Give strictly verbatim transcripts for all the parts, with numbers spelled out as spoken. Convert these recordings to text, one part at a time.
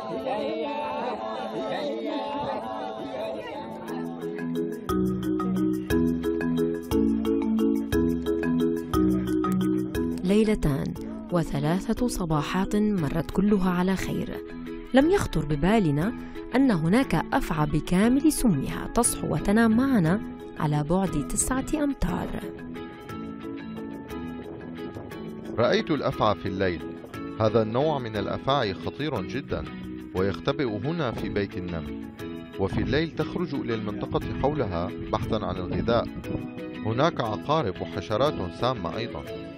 ليلتان وثلاثة صباحات مرت كلها على خير. لم يخطر ببالنا أن هناك أفعى بكامل سمها تصحو وتنام معنا على بعد تسعة أمتار. رأيت الأفعى في الليل. هذا النوع من الأفاعي خطير جدا ويختبئ هنا في بيت النمل، وفي الليل تخرج إلى المنطقة حولها بحثا عن الغذاء. هناك عقارب وحشرات سامة أيضا.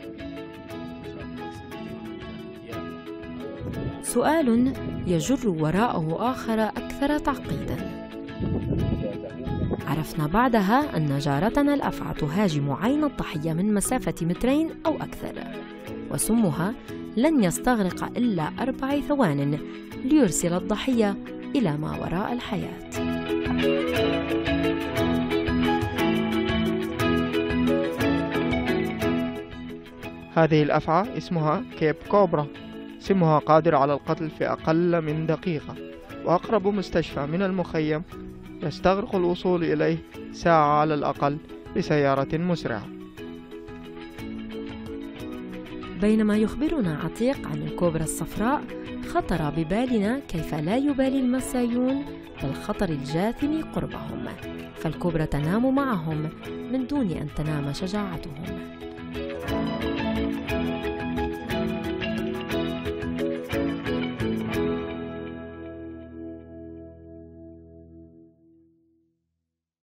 سؤال يجر وراءه آخر أكثر تعقيدا. عرفنا بعدها أن جارتنا الأفعى تهاجم عين الضحية من مسافة مترين أو أكثر، وسمها لن يستغرق إلا أربع ثوان ليرسل الضحية إلى ما وراء الحياة. هذه الأفعى اسمها كيب كوبرا، سمها قادر على القتل في أقل من دقيقة، وأقرب مستشفى من المخيم يستغرق الوصول إليه ساعة على الأقل بسيارة مسرعة. بينما يخبرنا عتيق عن الكوبرا الصفراء، خطر ببالنا كيف لا يبالي المسايون بالخطر الجاثم قربهم، فالكوبرا تنام معهم من دون أن تنام شجاعتهم.